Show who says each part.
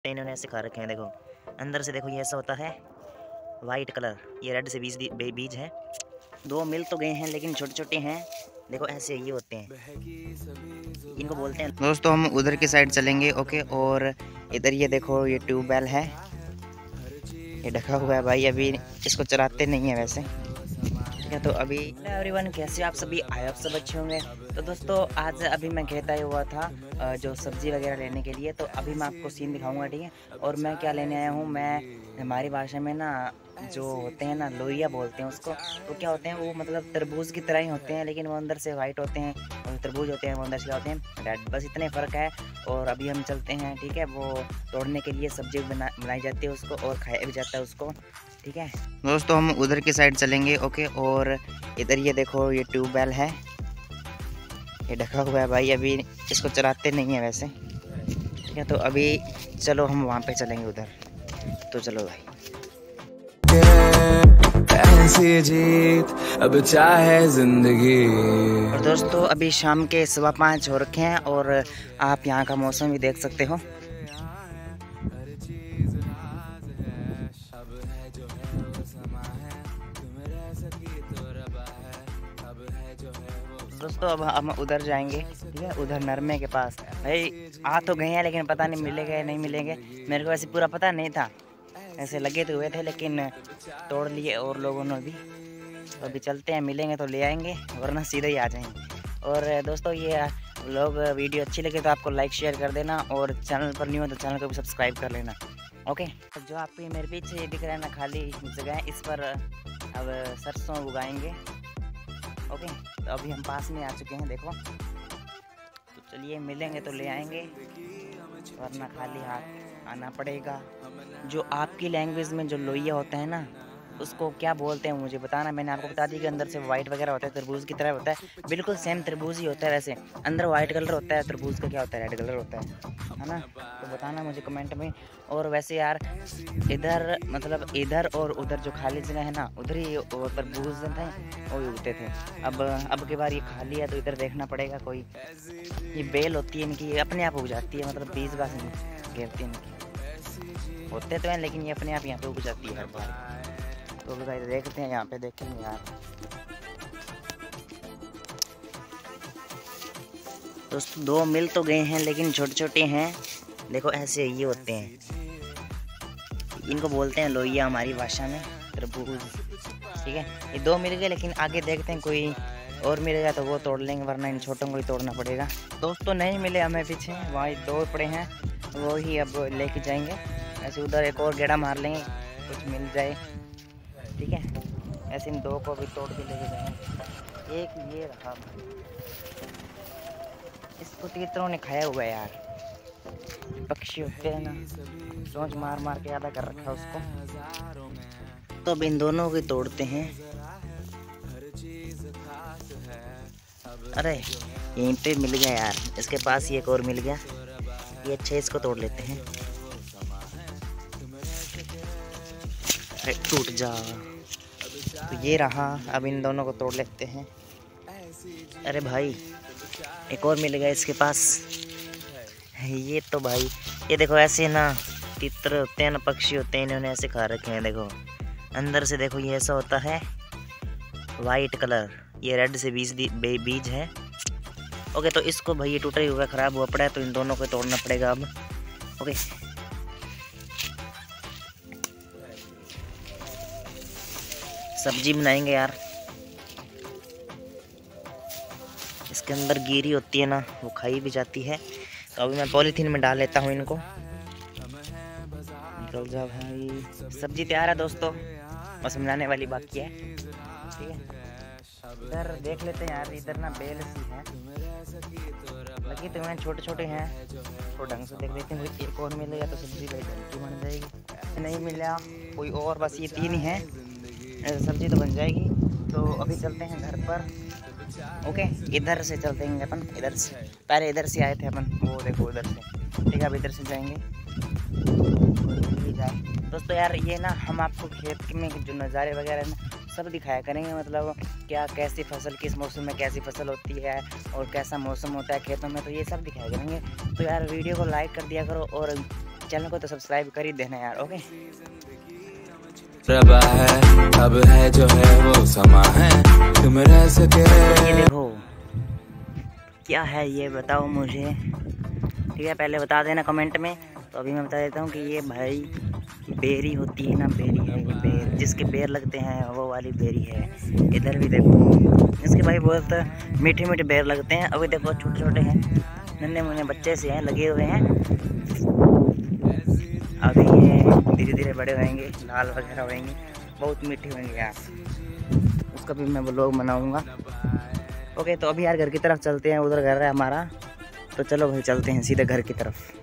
Speaker 1: इन्होंने ऐसे खा रखे हैं। देखो अंदर से देखो ये ऐसा होता है वाइट कलर। ये रेड से बीज है। दो मिल तो गए हैं लेकिन छोटे छोटे हैं। देखो ऐसे ये होते हैं, इनको बोलते हैं। दोस्तों हम उधर की साइड चलेंगे। ओके, और इधर ये देखो ये ट्यूबवेल है, ये ढका हुआ है भाई। अभी इसको चलाते नहीं है वैसे, ठीक है। तो अभी एवरीवन, कैसे आप सभी, आए आप सब अच्छे होंगे। तो दोस्तों आज अभी मैं खेत आया हुआ था जो सब्ज़ी वगैरह लेने के लिए। तो अभी मैं आपको सीन दिखाऊंगा, ठीक है। और मैं क्या लेने आया हूँ, मैं हमारी भाषा में ना जो होते हैं ना लोइया बोलते हैं उसको। तो क्या होते हैं वो, मतलब तरबूज की तरह ही होते हैं लेकिन वो अंदर से वाइट होते हैं, और तरबूज होते हैं वो अंदर से होते हैं रेड, बस इतने फ़र्क है। और अभी हम चलते हैं, ठीक है। वो तोड़ने के लिए सब्जी बनाई जाती है उसको, और खाया भी जाता है उसको, ठीक है। दोस्तों हम उधर की साइड चलेंगे। ओके, और इधर ये देखो ये ट्यूबवेल है, ये ढका हुआ है भाई। अभी इसको चलाते नहीं है वैसे, ठीक है। तो अभी चलो हम वहाँ पे चलेंगे उधर। तो चलो भाई।
Speaker 2: ऐसी जीत अब चाहे जिंदगी।
Speaker 1: और दोस्तों अभी शाम के 5:15 हो रखे हैं, और आप यहाँ का मौसम भी देख सकते हो। दोस्तों अब हम उधर जाएंगे, ठीक है, उधर नरमे के पास। भाई आ तो गए हैं लेकिन पता नहीं मिलेंगे या नहीं मिलेंगे। मेरे को वैसे पूरा पता नहीं था, ऐसे लगे तो हुए थे लेकिन तोड़ लिए और लोगों ने भी। तो अभी चलते हैं, मिलेंगे तो ले आएंगे वरना सीधे ही आ जाएंगे। और दोस्तों ये लोग वीडियो अच्छी लगे तो आपको लाइक शेयर कर देना, और चैनल पर न्यू हो तो चैनल को भी सब्सक्राइब कर लेना। ओके, तो जो आपको ये मेरे पीछे ये दिख रहा है ना खाली जगह है, इस पर अब सरसों उगाएंगे। ओके, तो अभी हम पास में आ चुके हैं, देखो। तो चलिए मिलेंगे तो ले आएंगे वरना खाली हाथ आना पड़ेगा। जो आपकी लैंग्वेज में जो लोइया होता है ना उसको क्या बोलते हैं मुझे बताना। मैंने आपको बता दी कि अंदर से वाइट वगैरह होता है, तरबूज की तरह होता है, बिल्कुल सेम तरबूज ही होता है वैसे। अंदर वाइट कलर होता है, तरबूज का क्या होता है, रेड कलर होता है ना। तो बताना मुझे कमेंट में। और वैसे यार इधर मतलब इधर और उधर जो खाली जगह है ना उधर ही वो तरबूज थे वो भी उगते थे। अब की बार ये खाली है तो इधर देखना पड़ेगा कोई। ये बेल होती है इनकी, ये अपने आप उग जाती है, मतलब बीज बास घेरती है इनकी, होते तो हैं लेकिन ये अपने आप यहाँ पे उग जाती है हर बार। तो भाई देखते हैं, यहाँ पे देखेंगे यार। दोस्तों दो मिल तो गए हैं लेकिन छोटे छोटे हैं। देखो ऐसे ये होते हैं, इनको बोलते हैं लोइया हमारी भाषा में, तरबूज, ठीक है। ये दो मिल गए लेकिन आगे देखते हैं कोई और मिलेगा तो वो तोड़ लेंगे वरना इन छोटों को ही तोड़ना पड़ेगा। दोस्तों नहीं मिले हमें पीछे, वहाँ दो पड़े हैं वो ही अब लेके जाएंगे। ऐसे उधर एक और गेड़ा मार लेंगे, कुछ मिल जाए, ठीक है। ऐसे इन दो को भी तोड़ के लेके जाएंगे। एक ये रहा, इसको तीतरों ने खाया हुआ है यार। पक्षी होते हैं ना, चोंच मार मार के आधा कर रखा है उसको। तो अब इन दोनों को तोड़ते हैं। अरे यहीं पे मिल गया यार, इसके पास ही एक और मिल गया। ये अच्छा, इसको तोड़ लेते हैं। अरे टूट जा। तो ये रहा, अब इन दोनों को तोड़ लेते हैं। अरे भाई एक और मिल गया इसके पास। ये तो भाई ये देखो ऐसे ना तितर होते हैं ना, पक्षी होते हैं, इन्होंने ऐसे खा रखे हैं। देखो अंदर से देखो ये ऐसा होता है वाइट कलर। ये रेड से बीज है। ओके, तो इसको भाई ये टूटा ही हुआ ख़राब हुआ पड़ा है तो इन दोनों को तोड़ना पड़ेगा अब। ओके, सब्जी बनाएंगे यार। इसके अंदर गिरी होती है ना, वो खाई भी जाती है। तो अभी मैं पॉलीथीन में डाल लेता हूँ इनको। निकल जा भाई। सब्जी तैयार है दोस्तों, बस बनाने वाली बाकी है, ठीक है। इधर देख लेते हैं यार, इधर ना बेल सी है लगी तो मैं छोटे छोटे हैं, तो ढंग से देख लेते हैं। एक और मिलेगा तो सब्जी भाई ढंग की बन जाएगी। नहीं मिला कोई और, बस ये 3 ही हैं, सब्जी तो बन जाएगी। तो अभी चलते हैं घर पर। ओके, इधर से चलते हैं अपन, इधर से पहले इधर से आए थे अपन, वो देखो उधर से, ठीक है। अब इधर से जाएंगे जाए। दोस्तों यार ये ना हम आपको खेत में जो नज़ारे वगैरह ना सब दिखाया करेंगे, मतलब क्या कैसी फसल, किस मौसम में कैसी फसल होती है और कैसा मौसम होता है खेतों में, तो ये सब दिखाया करेंगे। तो यार वीडियो को लाइक कर दिया करो और चैनल को तो सब्सक्राइब कर ही देना यार। ओके,
Speaker 2: रबा है अब है जो है वो समा है, तुम रह सके।
Speaker 1: ये देखो क्या है ये बताओ मुझे, ठीक है? पहले बता देना कमेंट में। तो अभी मैं बता देता हूँ कि ये भाई बेरी होती है ना, बेरी है ये, बेर जिसके बेर लगते हैं वो वाली बेरी है। इधर भी देखो, इसके भाई बहुत मीठे मीठे बेर लगते हैं। अभी देखो छोटे छोटे हैं, नन्हे मुन्ने बच्चे से हैं, लगे हुए हैं। अभी ये धीरे धीरे बड़े होंगे, लाल वगैरह होंगे, बहुत मीठे होंगे यार। उसका भी मैं व्लॉग बनाऊँगा। ओके, तो अभी यार घर की तरफ चलते हैं, उधर घर है हमारा। तो चलो भाई चलते हैं सीधे घर की तरफ।